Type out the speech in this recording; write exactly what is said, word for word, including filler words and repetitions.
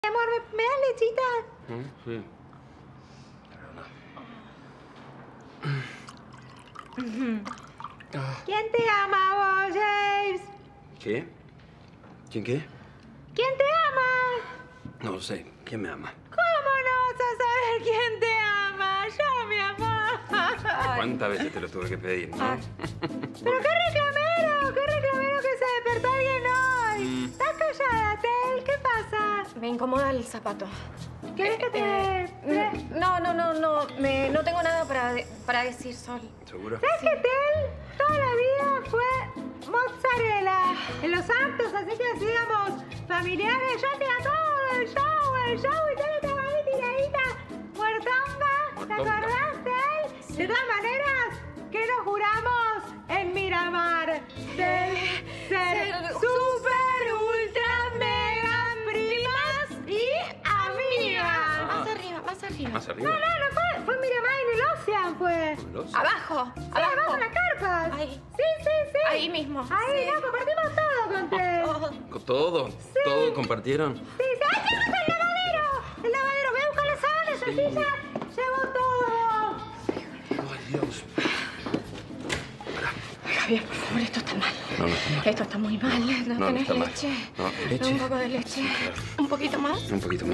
Mi amor, ¿me, me das lechita? ¿Mm? Sí. Perdona. ¿Quién te ama vos, James? ¿Qué? ¿Quién qué? ¿Quién te ama? No lo sé. ¿Quién me ama? ¿Cómo no vas a saber quién te ama? Yo, mi amor. ¿Cuántas veces te lo tuve que pedir, no? Ay. Pero qué reclamero, qué reclamero que se despertó alguien hoy. Mm. ¿Estás callada, Tel? ¿Qué pasa? Me incomoda el zapato. ¿Querés que te...? Eh, no, no, no, no. Me, no tengo nada para, de- para decir, Sol. ¿Seguro? ¿Sabes que Tel toda la vida fue mozzarella en los actos, así que hacíamos familiares? Yo hacía todo, el show, el show, y Tel estaba ahí tiradita, muertonga. ¿Te Muertonga. acordás, Tel? Sí. De todas maneras, ¿qué nos juramos en Miramar? Ser, ser Ser super, ultra, mega primas y amigas. Más arriba, más arriba. ¿Más No, arriba? no, no fue, fue Miramar en el Ocean, fue. ¿Los? Abajo, Sí, abajo. abajo en las carpas. Ahí. Sí, sí, sí. Ahí mismo. Ahí, Sí. no, compartimos todo con Tel. Todo. ¿Con ¿Todo? ¿Todo compartieron? Sí, sí. ¡Ay, llevas el lavadero! El lavadero, voy a buscar las sábanas, Sí. Sofía. Llevo todo. Ay, Dios. Javier, por favor, esto está mal. No, no está mal. Esto está muy mal. ¿No, No, no tenés está mal. leche? No, leche. Un poco de leche. claro. ¿Un poquito más? Un poquito más.